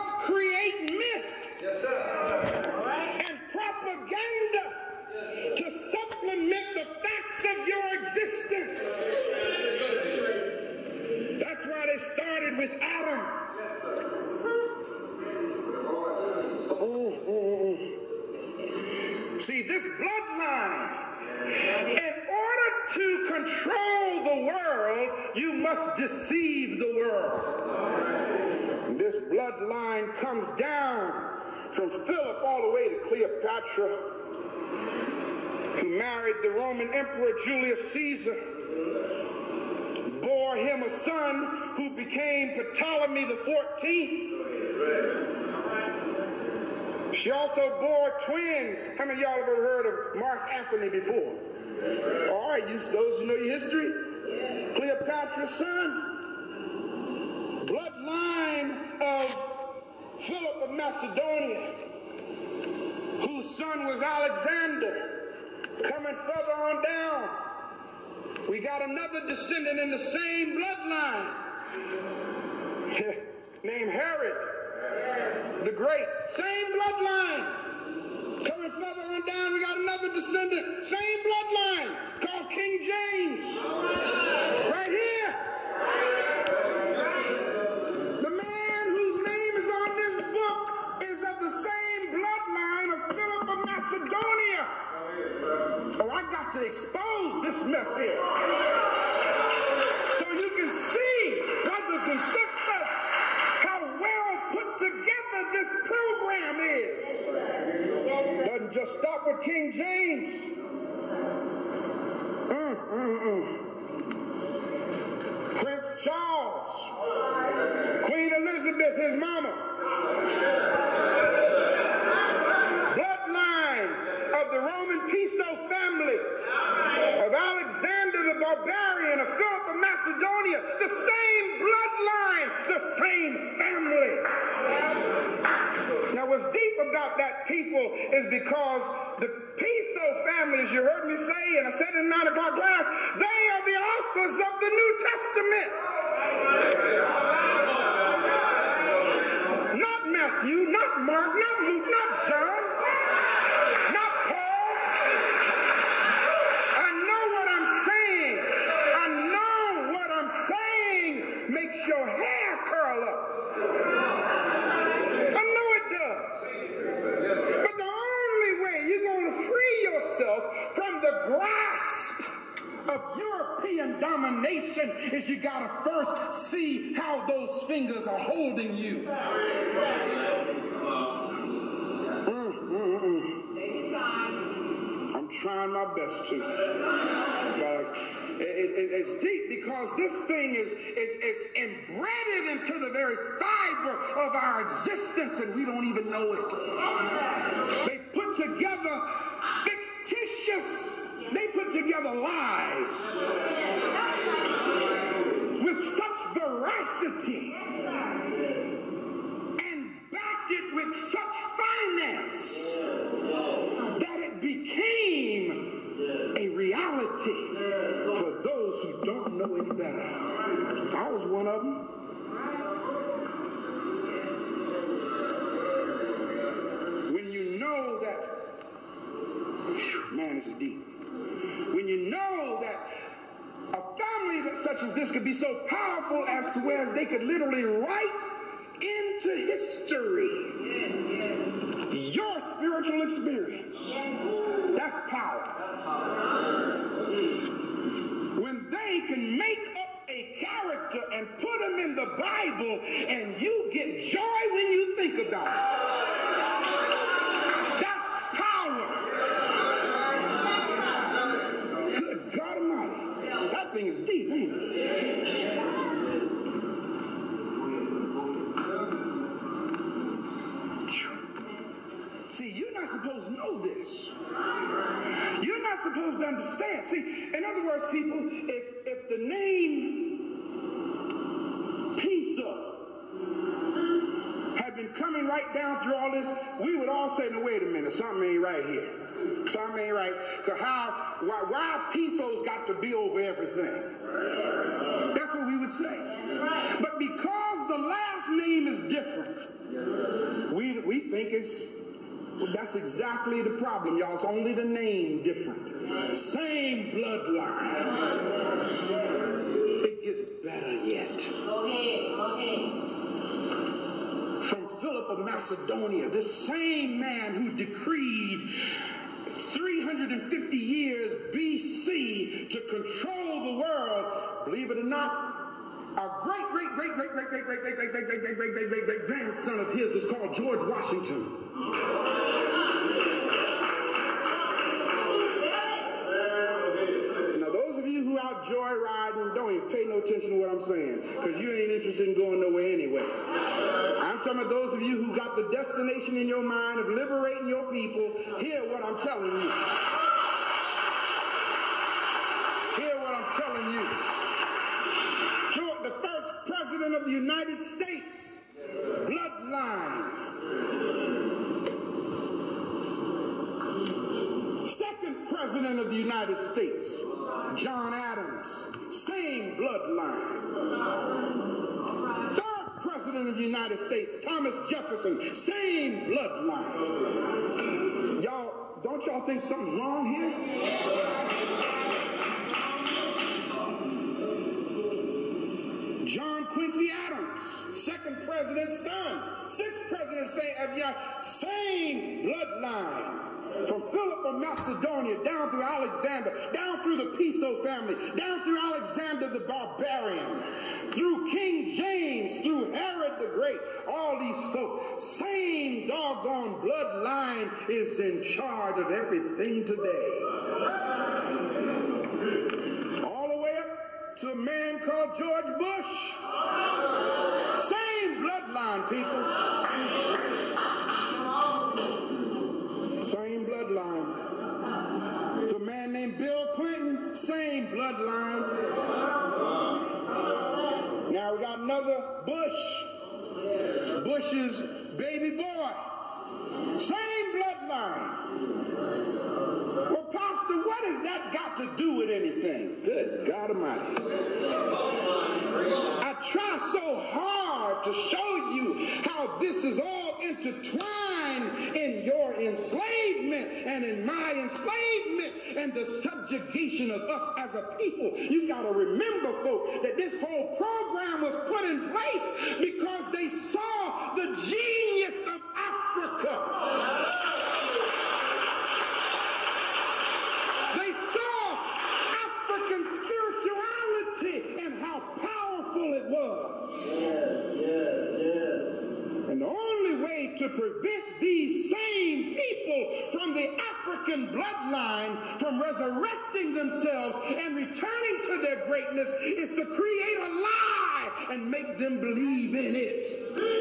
must create myth and propaganda to supplement the facts of your existence. That's why they started with Adam. See, this bloodline, in order to control the world, you must deceive the world. And this bloodline comes down from Philip all the way to Cleopatra, who married the Roman Emperor Julius Caesar, bore him a son who became Ptolemy the 14th. She also bore twins. How many of y'all have ever heard of Mark Antony before? All right, those who know your history. Cleopatra's son. Bloodline of Philip of Macedonia, whose son was Alexander. Coming further on down, we got another descendant in the same bloodline named Herod the Great. Same bloodline. Coming further on down, we got another descendant. Same bloodline called King James. Right here. The man whose name is on this book is of the same bloodline of Philip of Macedonia. Oh, I got to expose this mess here so you can see, brothers and sisters, how well put together this program is. Doesn't just stop with King James. Prince Charles, Queen Elizabeth, his mama. Bloodline of the Roman Piso family, of Alexander the Barbarian, of Philip of Macedonia, the same bloodline, the same family. Now what's deep about that people is because the Piso family, as you heard me say, and I said in 9 o'clock class, they are the authors of the New Testament. Not Matthew, not Mark, not Luke, not John. Your hair curl up. I know it does. But the only way you're going to free yourself from the grasp of European domination is you got to first see how those fingers are holding you. I'm trying my best to. It's deep because this thing is embedded into the very fiber of our existence and we don't even know it. They put together lies with such veracity and backed it with such finance that it became a reality for those who don't know any better. I was one of them. When you know that, man, this is deep. When you know that a family that such as this could be so powerful as to where they could literally write into history your spiritual experience. That's power. When they can make up a character and put them in the Bible and you get joy when you think about it. That's power. Good God Almighty. That thing is deep, ain't it? See, you're not supposed to know this. You're not supposed to understand. See, in other words, people, if the name Piso had been coming right down through all this, we would all say, no, wait a minute, something ain't right here. Something ain't right. Because why Piso's got to be over everything? That's what we would say. But because because the last name is different, we think that's exactly the problem, y'all. It's only the name different. Same bloodline. It gets better yet. Go ahead. From Philip of Macedonia, this same man who decreed 350 years BC to control the world, believe it or not, a great grandson of his was called George Washington. Now, those of you who out joyriding, don't even pay no attention to what I'm saying, because you ain't interested in going nowhere anyway. I'm talking about those of you who got the destination in your mind of liberating your people. Hear what I'm telling you. Hear what I'm telling you. The first president of the United States, bloodline. Second president of the United States, John Adams, same bloodline. Third president of the United States, Thomas Jefferson, same bloodline. Don't y'all think something's wrong here? John Quincy Adams, second president's son, sixth president, same bloodline. From Philip of Macedonia, down through Alexander, down through the Piso family, down through Alexander the Barbarian, through King James, through Herod the Great, all these folk, same doggone bloodline is in charge of everything today. All the way up to a man called George Bush. Same bloodline, people. Same bloodline. To a man named Bill Clinton, same bloodline. Now we got another Bush. Bush's baby boy. Same bloodline. Well, Pastor, what has that got to do with anything? Good God Almighty. I try so hard to show you how this is all intertwined in your enslavement and in my enslavement and the subjugation of us as a people. You got to remember, folks, that this whole program was put in place because they saw the genius of Africa. They saw African spirituality and how powerful it was. Yes. And the only way to prevent these same people from the African bloodline from resurrecting themselves and returning to their greatness is to create a lie and make them believe in it.